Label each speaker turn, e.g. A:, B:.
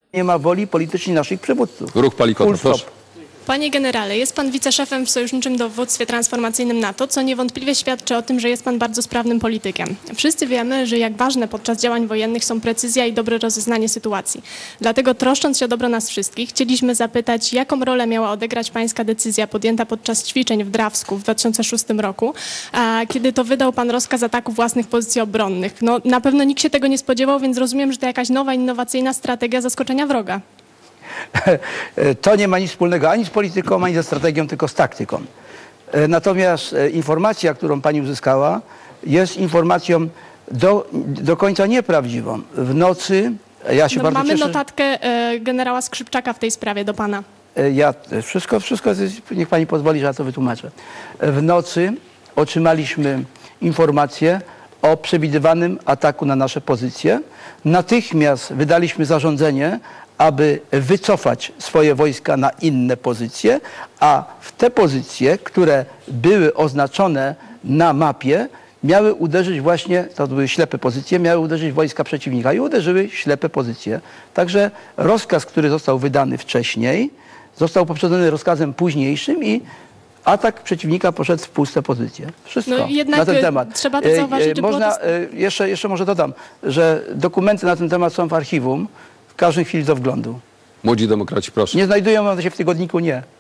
A: Nie ma woli politycznej naszych przywódców.
B: Ruch Palikota,
A: Full stop.
B: proszę.
C: Panie generale, jest pan wiceszefem w Sojuszniczym Dowództwie Transformacyjnym NATO, co niewątpliwie świadczy o tym, że jest pan bardzo sprawnym politykiem. Wszyscy wiemy, że jak ważne podczas działań wojennych są precyzja i dobre rozeznanie sytuacji. Dlatego troszcząc się o dobro nas wszystkich, chcieliśmy zapytać, jaką rolę miała odegrać pańska decyzja podjęta podczas ćwiczeń w Drawsku w 2006 roku, kiedy to wydał pan rozkaz ataku własnych pozycji obronnych. No, na pewno nikt się tego nie spodziewał, więc rozumiem, że to jakaś nowa, innowacyjna strategia zaskoczenia wroga.
A: To nie ma nic wspólnego ani z polityką, ani ze strategią, tylko z taktyką. Natomiast informacja, którą pani uzyskała, jest informacją do końca nieprawdziwą. W nocy, ja się bardzo
C: Mamy
A: cieszę...
C: notatkę generała Skrzypczaka w tej sprawie do pana.
A: Wszystko, niech pani pozwoli, że ja to wytłumaczę. W nocy otrzymaliśmy informację o przewidywanym ataku na nasze pozycje. Natychmiast wydaliśmy zarządzenie, aby wycofać swoje wojska na inne pozycje, a w te pozycje, które były oznaczone na mapie, miały uderzyć właśnie, to były ślepe pozycje, miały uderzyć wojska przeciwnika i uderzyły ślepe pozycje. Także rozkaz, który został wydany wcześniej, został poprzedzony rozkazem późniejszym i atak przeciwnika poszedł w puste pozycje. Wszystko
C: No jednak
A: na ten temat.
C: trzeba to zauważyć, że
A: można, jeszcze może dodam, że dokumenty na ten temat są w archiwum, w każdej chwili do wglądu.
B: Młodzi demokraci, proszę.
A: Nie znajdują one się w tygodniku, nie.